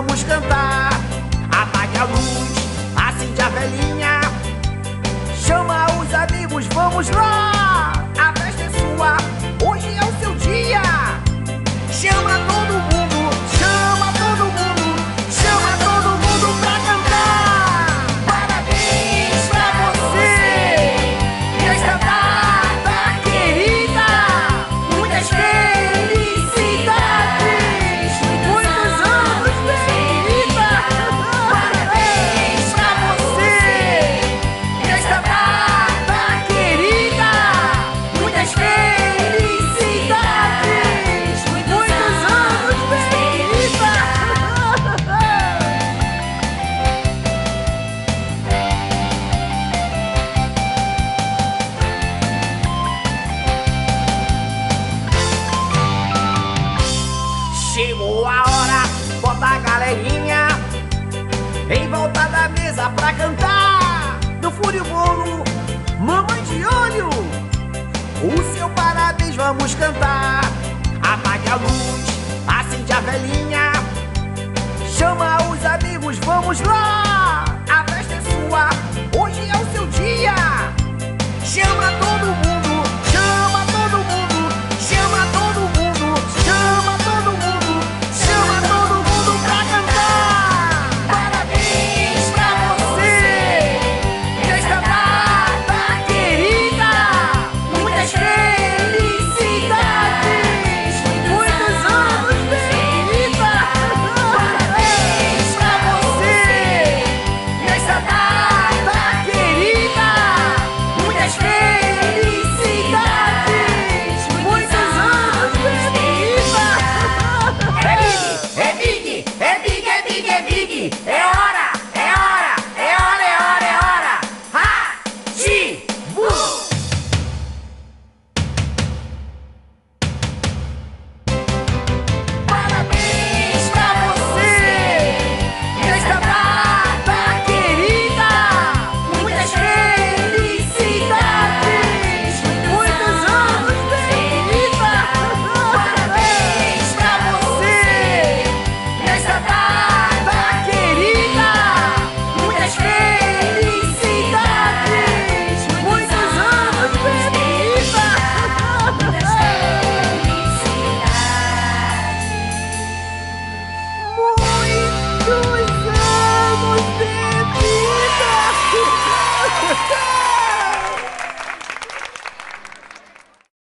vamos cantar. Apague a luz, acende a velhinha, chama os amigos, vamos lá. A festa é sua, hoje é o seu dia. Chama todo mundo, chama todo mundo, chama todo mundo pra cantar. Parabéns pra você, nesta data querida. Muitas felicidades, muitos anos de vida. Parabéns pra você, nesta data querida. Muitas felicidades, muitos anos de vida. Chegou a hora, bota a galerinha em volta da mesa pra cantar. No fúrio bolo, mamãe de olho, o seu parabéns vamos cantar. Apague a luz, acende a velhinha, chama os amigos, vamos lá. A festa é sua, hoje é o seu dia. Chama todo mundo, chama todo mundo, chama todo mundo, chama todo mundo, chama todo mundo pra cantar. Parabéns pra você, nesta data querida. Muitas felicidades, muitos anos de vida. Parabéns pra você, nesta data querida. Muitas felicidades, muitos anos de vida. É big, é big, é big, é big, é big. É hora, é hora, é hora, é hora, é hora. Ha! Chi! Bu!